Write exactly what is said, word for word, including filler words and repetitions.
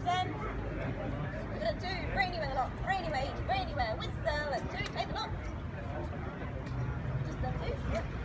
ten. We're going to do rainy weather lot, rainy wage, rainy wear, whistle, and two, take the knot. Just done two, yep.